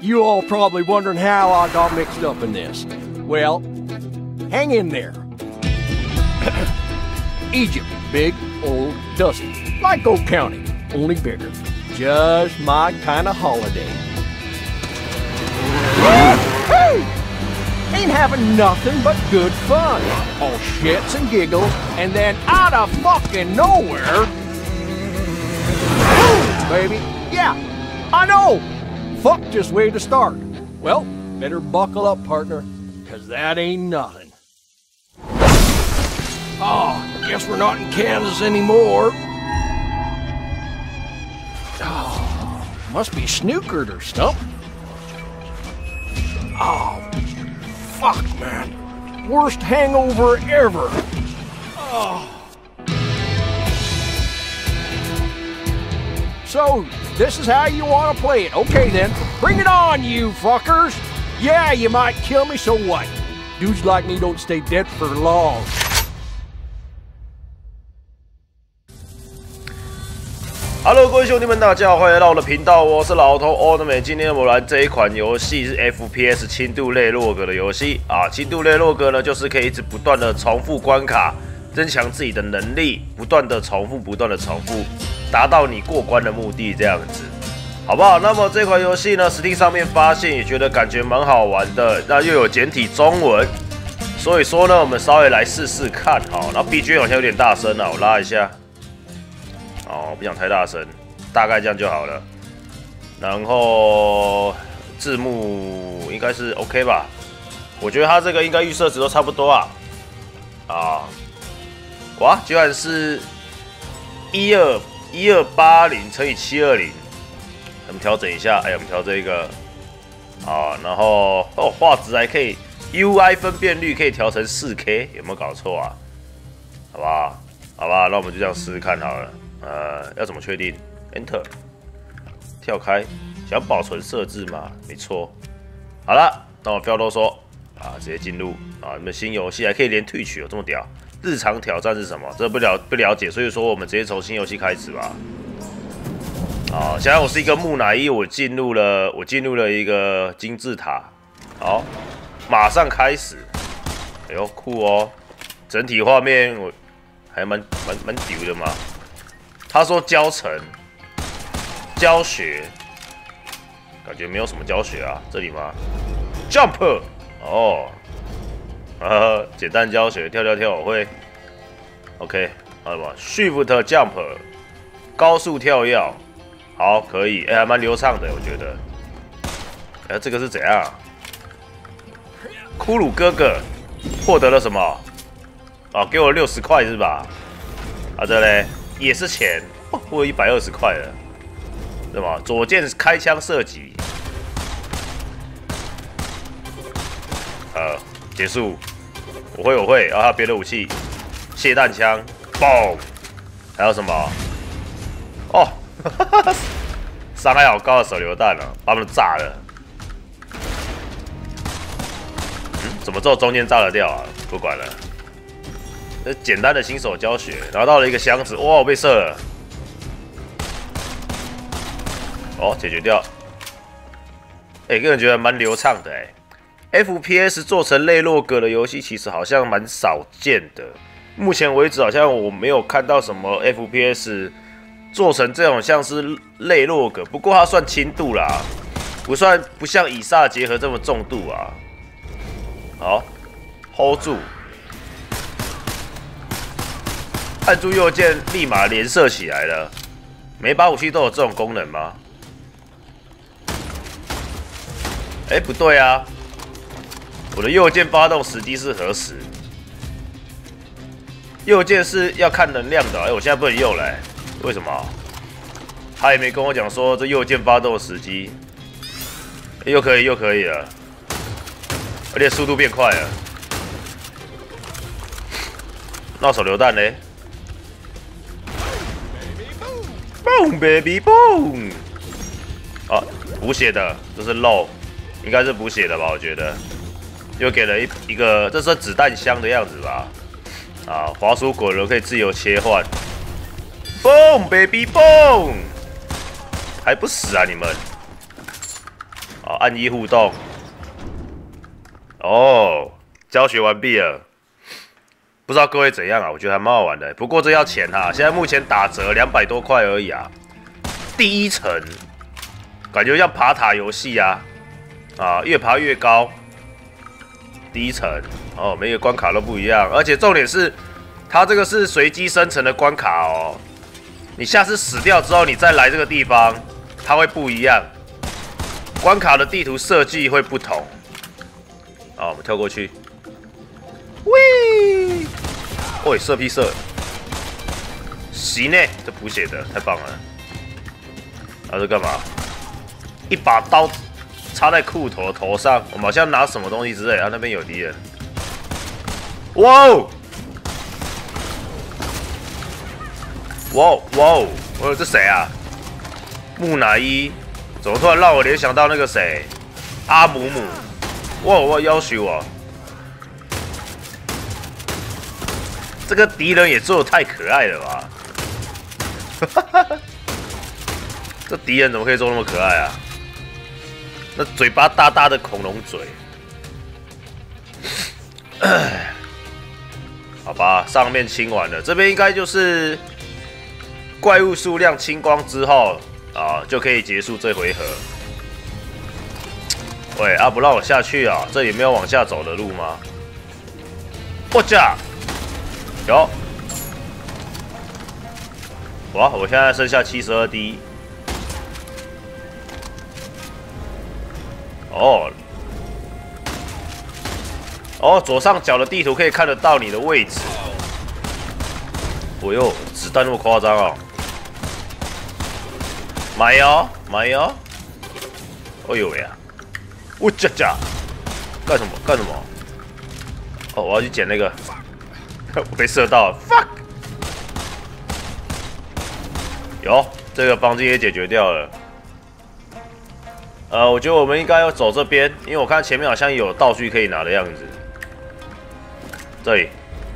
You all probably wondering how I got mixed up in this. Well, hang in there. Egypt, big, old, dusty, like Oak County, only bigger. Just my kind of holiday. Ain't having nothing but good fun. All shits and giggles, and then out of fucking nowhere... Boom, baby. Yeah, I know. Fuck just way to start. Well, better buckle up, partner, because that ain't nothing. Oh, guess we're not in Kansas anymore. Oh, must be snookered or something. Oh, fuck, man. Worst hangover ever. Oh. So, this is how you want to play it. Okay, then. Bring it on, you fuckers. Yeah, you might kill me, so what? Dudes like me don't stay dead for long. Hello， 各位兄弟们，大家好，欢迎来到我的频道，我是老头欧的美。今天我们来这一款游戏是 FPS 轻度类洛格的游戏啊。轻度类洛格呢，就是可以一直不断的重复关卡，增强自己的能力，不断的重复，达到你过关的目的，这样子，好不好？那么这款游戏呢 ，Steam 上面发现也觉得感觉蛮好玩的，那又有简体中文，所以说呢，我们稍微来试试看哈。然后 BGM 好像有点大声啊，我拉一下。哦，不想太大声，大概这样就好了。然后字幕应该是 OK 吧？我觉得它这个应该预设值都差不多啊。啊，哇，居然是1280乘以720，我们调整一下，哎，我们调这个啊，然后哦，画质还可以 UI 分辨率可以调成4K， 有没有搞错啊？好不好？好吧，那我们就这样试试看好了。要怎么确定 ？Enter， 跳开，想保存设置吗？没错。好了，那我不要多说啊，直接进入啊！你们新游戏还可以连退取，有这么屌？日常挑战是什么？这不了解，所以说我们直接从新游戏开始吧。啊，现在我是一个木乃伊，我进入了一个金字塔。好，马上开始。哎呦，酷哦！整体画面我还蛮屌的嘛。他说教程、教学，感觉没有什么教学啊，这里吗 ？Jump， 哦，简单教学，跳我会。OK， 好了吧 ？Shift Jump， 高速跳跃，好，可以，还蛮流畅的，我觉得。这个是怎样？骷髅哥哥获得了什么？哦，给我60块是吧？啊，这嘞？也是钱，我有120块了，对吧？左键开枪射击，结束。我会，然后还有别的武器，霰弹枪，嘣，还有什么？哦，伤害好高的手榴弹啊，把他们炸了。怎么只有中间炸得掉啊？不管了。简单的新手教学，拿到了一个箱子，哇，我被射了。哦，解决掉。个人觉得蛮流畅的FPS 做成类洛格的游戏，其实好像蛮少见的。目前为止，好像我没有看到什么 FPS 做成这种像是类洛格，不过它算轻度啦，不像以撒结合这么重度啊。好 ，hold 住。按住右键，立马连射起来了。每把武器都有这种功能吗？不对啊！我的右键发动时机是何时？右键是要看能量的，我现在不能用了，为什么？他也没跟我讲说这右键发动的时机。又可以了，而且速度变快了。那手榴弹呢？ Boom baby boom！ 啊，补血的，这是肉，应该是补血的吧？我觉得，又给了一个，这是子弹箱的样子吧？啊，滑鼠滚轮可以自由切换。Boom baby boom！ 还不死啊你们？ 好，按一互动。哦，教学完毕了。不知道各位怎样啊？我觉得还蛮好玩的。不过这要钱哈，现在目前打折200多块而已啊。第一层，感觉像爬塔游戏啊，越爬越高。第一层哦，每个关卡都不一样，而且重点是，它这个是随机生成的关卡哦。你下次死掉之后，你再来这个地方，它会不一样。关卡的地图设计会不同。好，我们跳过去。喂，喂，射屁射！行呢，这补血的太棒了。然后这干嘛？一把刀插在裤头上，我们好像拿什么东西之类。那边有敌人。哇哦！哇哦！哦，这谁啊？木乃伊？怎么突然让我联想到那个谁？阿姆姆？哇！要求我。这个敌人也做的太可爱了吧！这敌人怎么可以做那么可爱啊？那嘴巴大大的恐龙嘴。好吧，上面清完了，这边应该就是怪物数量清光之后就可以结束这回合。喂，不让我下去啊？这里没有往下走的路吗？我驾！有，哇！我现在剩下72滴。左上角的地图可以看得到你的位置。哦呦，子弹那么夸张哦！买哟，买哟！哎呦喂呀！我驾驾！干什么？干什么？哦，我要去捡那个。我被射到了 ，fuck！ 有这个房间也解决掉了。我觉得我们应该要走这边，因为我看前面好像有道具可以拿的样子。这里，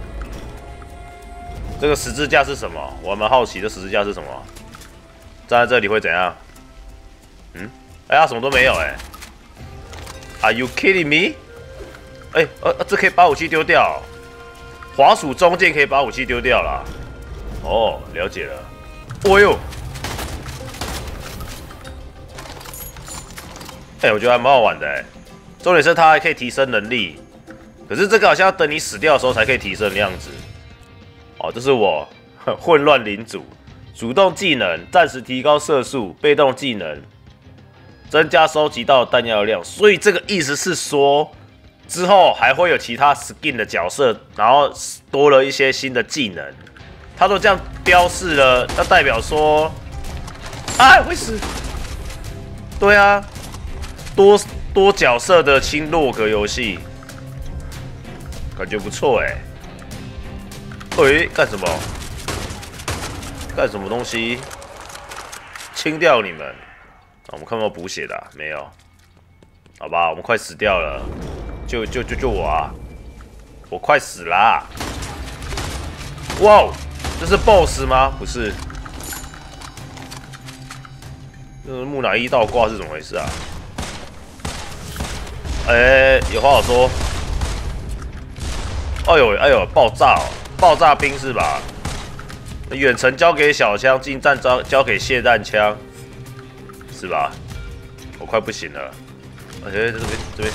这个十字架是什么？我还蛮好奇，这十字架是什么？站在这里会怎样？哎呀，什么都没有哎。Are you kidding me？ 哎，这可以把武器丢掉。滑鼠中键可以把武器丢掉啦。哦，了解了。哦呦，我觉得还蛮好玩的哎。重点是它还可以提升能力，可是这个好像要等你死掉的时候才可以提升的样子。哦，这是我混乱领主，主动技能暂时提高射速，被动技能增加收集到的弹药量。所以这个意思是说。之后还会有其他 skin 的角色，然后多了一些新的技能。他都这样标示了，那代表说，会死。对啊，多角色的轻洛格游戏，感觉不错哎。干什么？干什么东西？清掉你们！我们看有没有补血的没有？好吧，我们快死掉了。救我啊！我快死啦！哇，这是 BOSS 吗？不是，这是木乃伊倒挂是怎么回事啊？有话好说。哎呦，爆炸哦！爆炸兵是吧？远程交给小枪，近战交给霰弹枪，是吧？我快不行了。这边。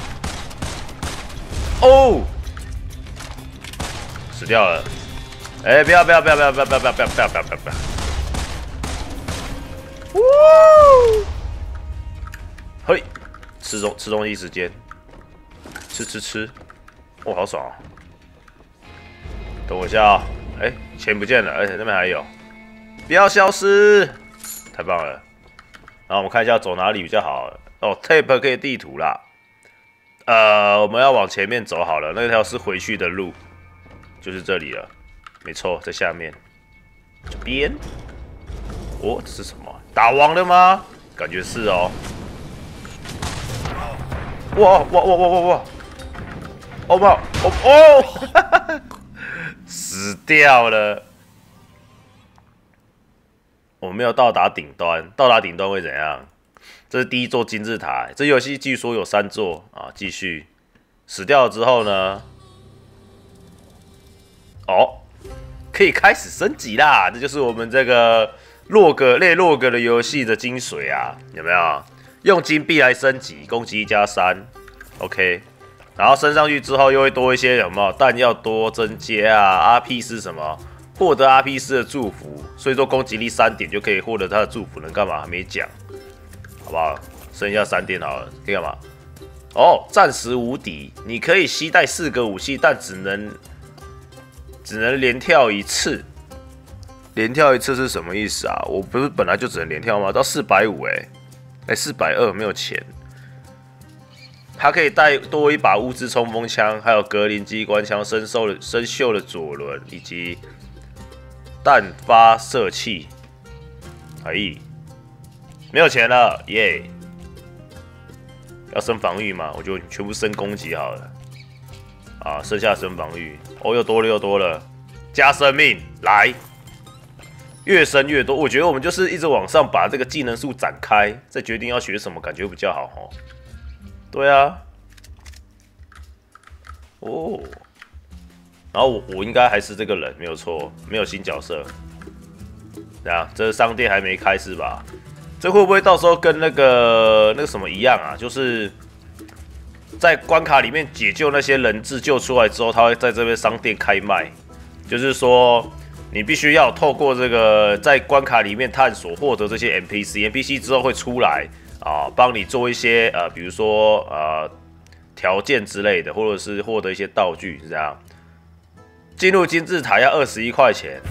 哦，死掉了！不要！嘿，吃东西时间，吃，哇，好爽啊！等我一下啊！钱不见了，而且那边还有，不要消失！太棒了！然后我们看一下走哪里比较好。Tape 可以地图啦。我们要往前面走好了，那条是回去的路，就是这里了，没错，在下面，这边。这是什么？打王了吗？感觉是哦。哇！死掉了。我们没有到达顶端，到达顶端会怎样？ 这是第一座金字塔，这游戏据说有3座啊。继续死掉了之后呢，可以开始升级啦！这就是我们这个洛格的游戏的精髓啊，有没有？用金币来升级，攻击1+3 ，OK。然后升上去之后又会多一些，有没有？弹药多增加啊 ，RP 是什么？获得 RP 师的祝福，所以说攻击力3点就可以获得他的祝福，能干嘛？还没讲。好不好？剩下3点好了，可以干嘛？暂时无敌，你可以携带4个武器，但只能连跳一次。连跳一次是什么意思啊？我不是本来就只能连跳吗？到450420没有钱。它可以带多一把物质冲锋枪，还有格林机关枪、生锈的左轮以及弹发射器。没有钱了，耶！要升防御嘛，我就全部升攻击好了。啊，剩下升防御，又多了，加生命来，越升越多。我觉得我们就是一直往上把这个技能树展开，再决定要学什么，感觉比较好哦。对啊，然后我应该还是这个人，没有错，没有新角色。对啊，这商店还没开是吧？这会不会到时候跟那个什么一样啊？就是在关卡里面解救那些人质救出来之后，他会在这边商店开卖。就是说，你必须要透过这个在关卡里面探索，获得这些 NPC 之后会出来啊，帮你做一些比如说条件之类的，或者是获得一些道具，是这样。进入金字塔要21块钱。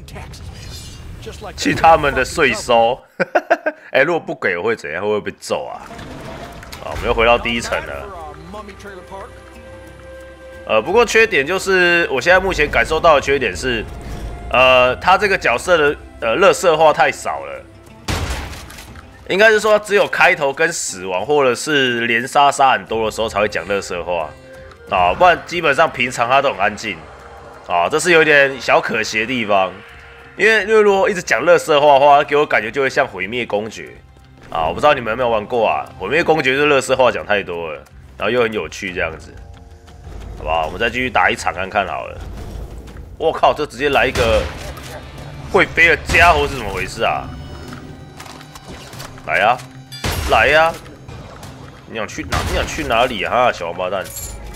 去他们的税收，如果不给我会怎样？会不会被揍啊？我们又回到第一层了。不过缺点就是，我现在目前感受到的缺点是，他这个角色的垃圾话太少了。应该是说，只有开头跟死亡，或者是连杀很多的时候才会讲垃圾话啊，不然基本上平常他都很安静啊，这是有点小可惜的地方。因为如果一直讲垃圾话的话，给我感觉就会像毁灭公爵啊！我不知道你们有没有玩过啊？毁灭公爵就是垃圾话讲太多了，然后又很有趣这样子，好不好？我们再继续打一场看看好了。我靠，这直接来一个会飞的家伙是怎么回事啊？来呀，来呀！你想去哪？你想去哪里啊？小王八蛋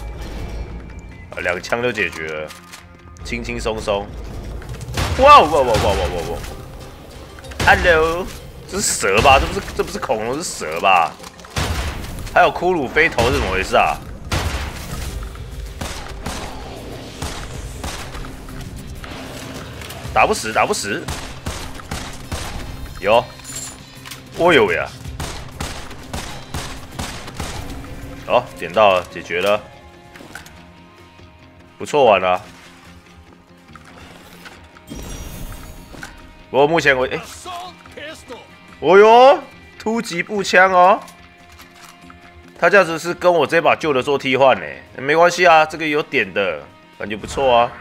！2枪就解决了，轻轻松松。哇！Hello， 这是蛇吧？这不是恐龙，是蛇吧？还有骷髅飞头是怎么回事啊？打不死，打不死。有，我有呀。好，捡到了，解决了，不错玩啊。不过目前为哦哟，突击步枪哦，他这样子是跟我这把旧的做替换呢，没关系啊，这个有点的感觉不错啊。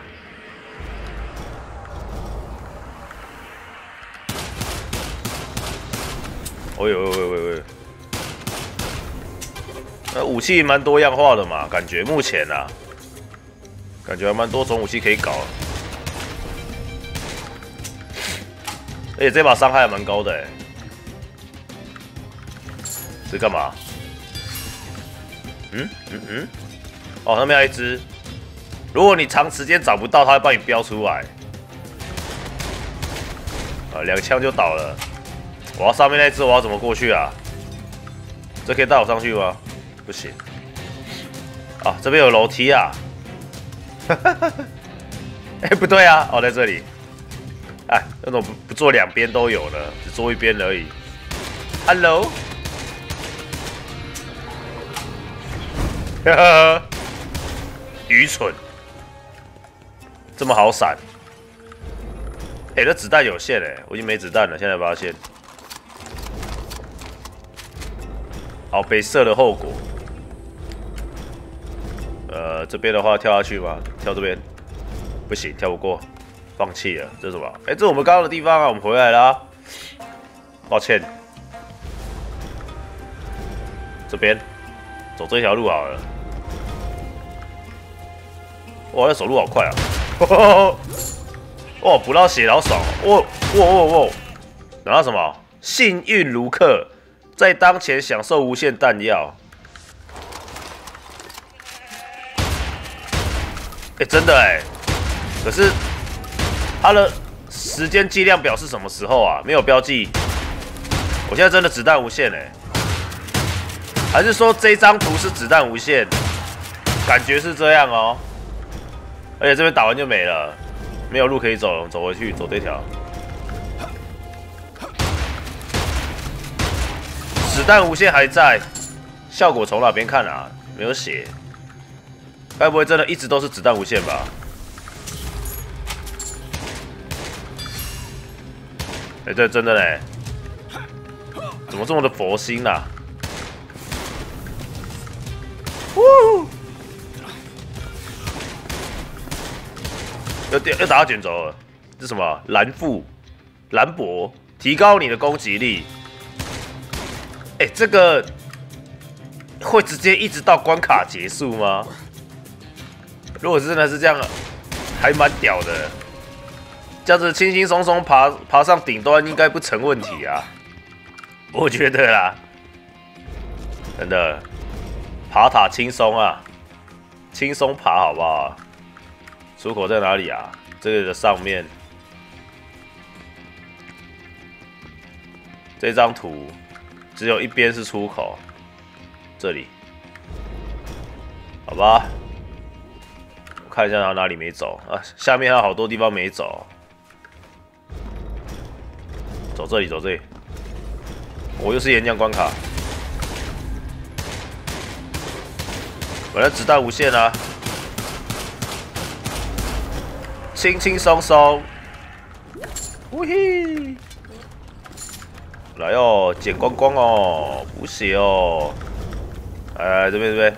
哦呦，那武器蛮多样化的嘛，感觉目前啊，感觉还蛮多种武器可以搞。而且这把伤害还蛮高的哎，这干嘛？哦，那边还有一只。如果你长时间找不到，它会帮你标出来。2枪就倒了。我要上面那只，我要怎么过去啊？这可以带我上去吗？不行。啊，这边有楼梯啊。不对啊，在这里。哎，那种不做2边都有了，只做1边而已。Hello， 呵呵，愚蠢，这么好闪？这子弹有限我已经没子弹了，现在发现。好，被射的后果。这边的话跳下去吗？跳这边，不行，跳不过。放弃了，这是什么？这是我们刚刚的地方啊，我们回来啦。抱歉。 这边走这条路好了。哇，这走路好快啊！哇，补到血好爽哦！哇！拿到什么？幸运卢克，在当前享受无限弹药。真的可是它的时间计量表是什么时候啊？没有标记。我现在真的子弹无限还是说这张图是子弹无限？感觉是这样哦。而且这边打完就没了，没有路可以走，走回去，走这条。子弹无限还在，效果从哪边看啊？没有写，该不会真的一直都是子弹无限吧？对，真的嘞，怎么这么的佛心啊？又打到卷轴了，这是什么？兰博，提高你的攻击力。这个会直接一直到关卡结束吗？如果真的是这样，还蛮屌的。这样子轻轻松松爬上顶端，应该不成问题啊。我觉得啦，真的爬塔轻松啊，轻松爬好不好？出口在哪里啊？这个的上面，这张图只有一边是出口，这里，好吧？我看一下哪里没走啊？下面还有好多地方没走，走这里。我又是岩浆关卡，本来子弹无限啊。轻轻松松，呜嘿！来哦，捡光光哦，补血哦。这边。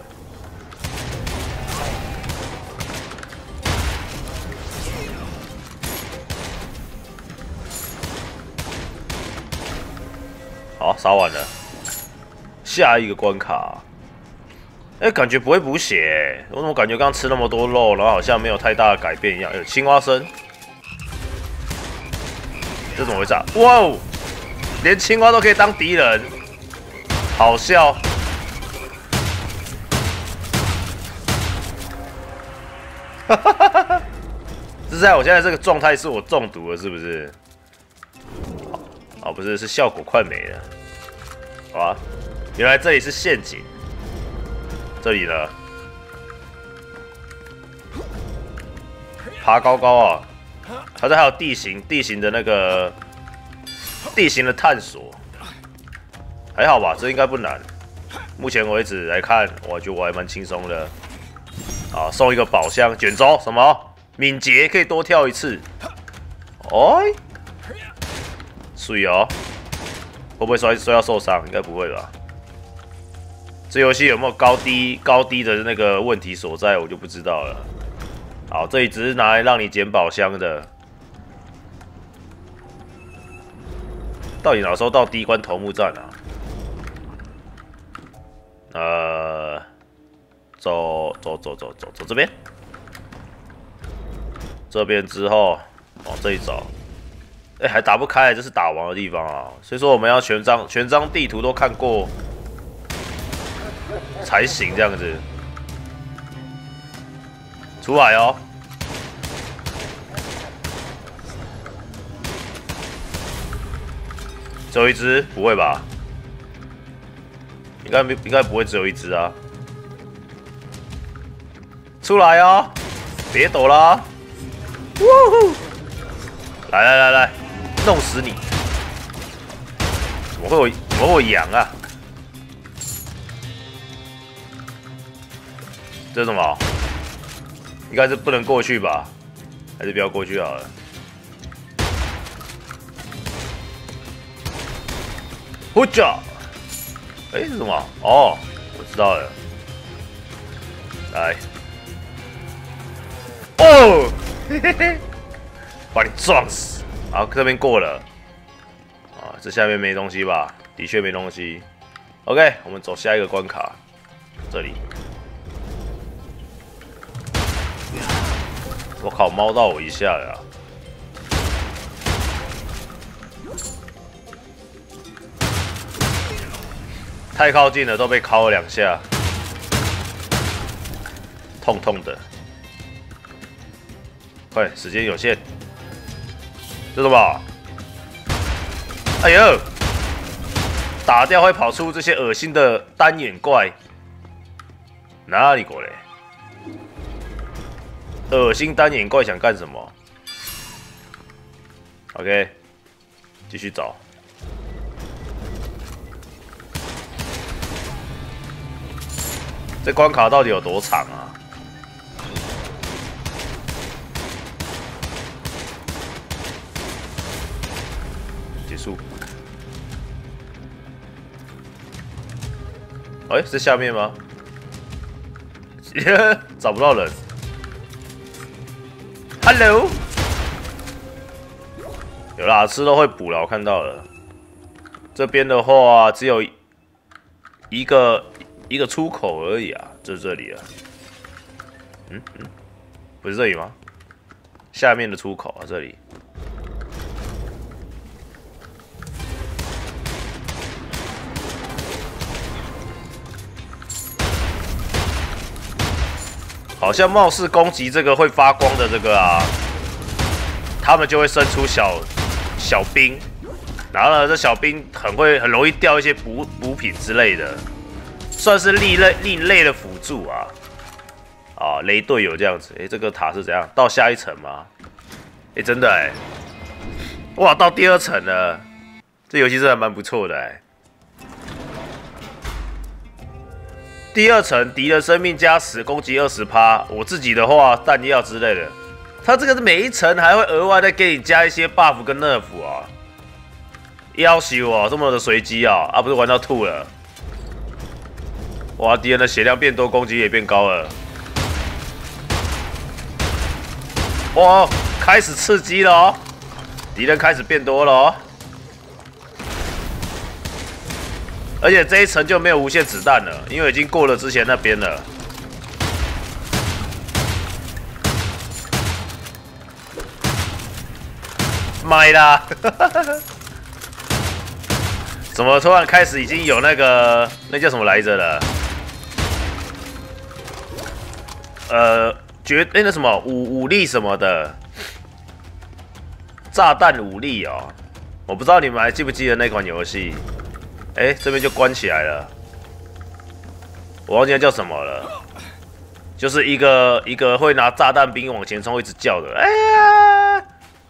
好，杀完了。下一个关卡。感觉不会补血我怎么感觉刚刚吃那么多肉，然后好像没有太大的改变一样？青蛙身，这怎么回事啊？哇哦，连青蛙都可以当敌人，好笑。这是在我现在这个状态，是我中毒了，是不是？不是，是效果快没了。好啊，原来这里是陷阱。这里呢，爬高啊！好像还有地形的那个地形的探索，还好吧？这应该不难。目前为止来看，我觉得我还蛮轻松的。啊，送一个宝箱卷轴，什么敏捷可以多跳一次。水哦，会不会摔到受伤？应该不会吧。这游戏有没有高低的那个问题所在，我就不知道了。好，这里只是拿来让你捡宝箱的。到底哪时候到第一关头目站啊？走这边。这边之后往这里走。还打不开，这是打王的地方啊。所以说我们要全张地图都看过。才行，这样子出来哦。只有一只？不会吧？应该不会只有一只啊！出来哦，别躲啦！呜呼！来，弄死你！怎么会有羊啊？这是什么？应该是不能过去吧？还是不要过去好了。呼叫！是什么？哦，我知道了。来，哦，把你撞死！好，这边过了。这下面没东西吧？的确没东西。 OK， 我们走下一个关卡，这里。我靠，猫到我一下了、啊。太靠近了，都被敲了2下，痛痛的。快，时间有限。这什么？哎呦！打掉会跑出这些恶心的单眼怪，哪里过来？恶心单眼怪想干什么 ？OK， 继续找。这关卡到底有多长啊？结束。哎，在下面吗？找不到人。Hello， 有啦，吃都会补了，我看到了。这边的话只有一个出口而已啊，就这里了。不是这里吗？下面的出口啊，这里。好像貌似攻击这个会发光的这个啊，他们就会生出小兵，然后呢，这小兵很容易掉一些补品之类的，算是另类的辅助啊。啊，雷队友这样子，这个塔是怎样？到下一层吗？真的哇，到第2层了，这游戏真的蛮不错的第2层敌人生命加10，攻击20%。我自己的话，弹药之类的，它这个是每一层还会额外再给你加一些 buff 跟 nerf 啊。要求哦，这么的随机啊！不是玩到吐了。哇，敌人的血量变多，攻击也变高了。哇，开始刺激了哦，敌人开始变多了哦。而且这一层就没有无限子弹了，因为已经过了之前那边了。买啦！怎么突然开始已经有那叫什么来着了？那什么武力什么的，炸弹武力哦，我不知道你们还记不记得那款游戏？这边就关起来了，我忘记它叫什么了，就是一个会拿炸弹兵往前冲，一直叫的，哎呀！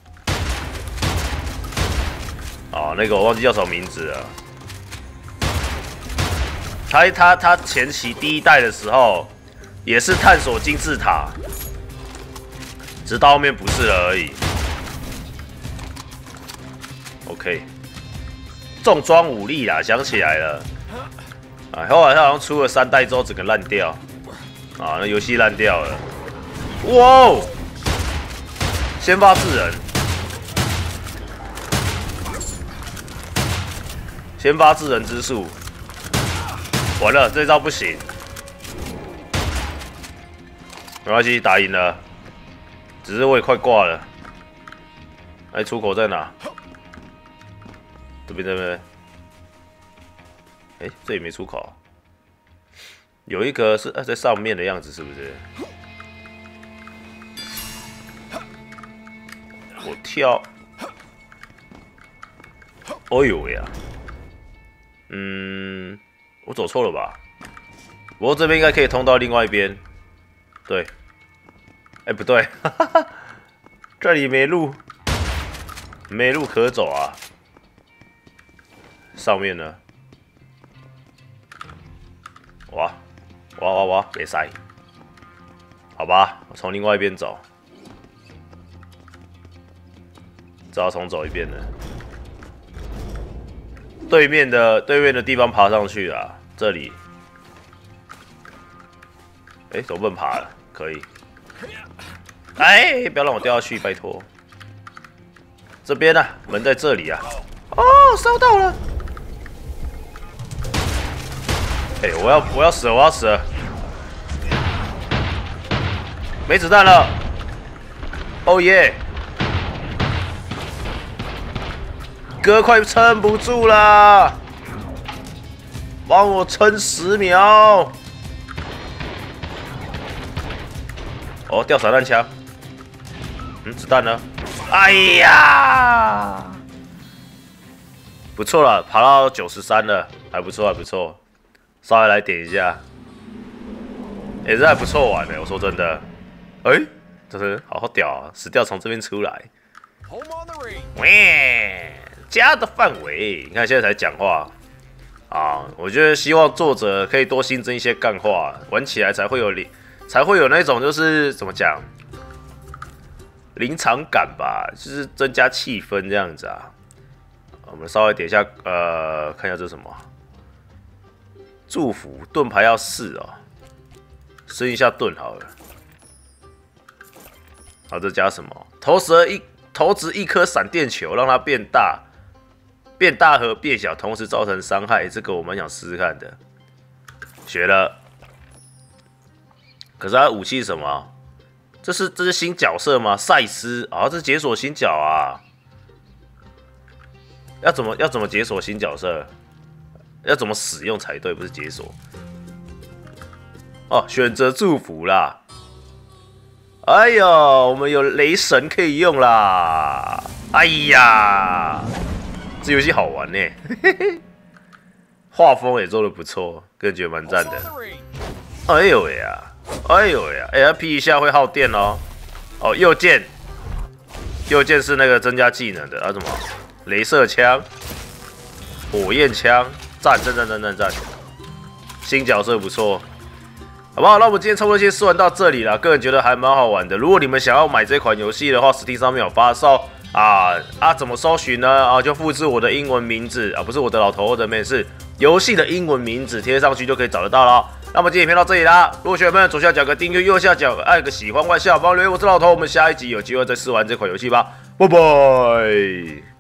哦，那个我忘记叫什么名字了。他前期第1代的时候也是探索金字塔，直到后面不是了而已。OK。重装武力啦，想起来了。后来他好像出了3代之后，整个烂掉。那游戏烂掉了。哇哦！先发制人，先发制人之术。完了，这招不行。没关系，打赢了。只是我也快挂了。出口在哪？这边，这里没出口，有一个是在上面的样子，是不是？我跳，哦呦喂啊！我走错了吧？不过这边应该可以通到另外一边，对，不对，这里没路可走啊。上面呢？哇，别塞，好吧，我从另外一边走，只好重走一遍了。对面的地方爬上去啊，这里，怎么不能爬了？可以，不要让我掉下去，拜托。这边啊，门在这里啊。哦，烧到了。 哎、我要死了，我要死了！没子弹了！哦耶！哥快撑不住啦！帮我撑10秒！哦，掉散弹枪。子弹呢？哎呀！不错了，爬到93了，还不错，还不错。稍微来点一下，这还不错玩的。我说真的，真是好屌啊！死掉从这边出来。喂，家的范围，你看现在才讲话啊！我觉得希望作者可以多新增一些干话，玩起来才会有那种就是怎么讲，临场感吧，就是增加气氛这样子啊。我们稍微点一下，看一下这是什么。祝福盾牌要4哦，升一下盾好了。好，这加什么？投掷一颗闪电球，让它变大和变小同时造成伤害。这个我蛮想试试看的。学了，可是它武器是什么？这是新角色吗？赛斯啊，这是解锁新角啊。要怎么解锁新角色？要怎么使用才对？不是解锁哦，选择祝福啦。哎呦，我们有雷神可以用啦！哎呀，这游戏好玩呢，画风也做得不错，个人觉得蛮赞的。哎呦喂呀，哎呦喂呀，它劈一下会耗电哦。哦，右键是那个增加技能的，什么？雷射枪、火焰枪。赞！新角色不错，好不好？那我们今天差不多先说完到这里了。个人觉得还蛮好玩的。如果你们想要买这款游戏的话 ，Steam 上面有发售怎么搜寻呢？就复制我的英文名字不是我的老头或者妹，是游戏的英文名字贴上去就可以找得到了。那么今天影片到这里啦。如果喜欢的朋友，左下角个订阅，右下角按个喜欢，外下方留言。我是老头，我们下一集有机会再试玩这款游戏吧。拜拜。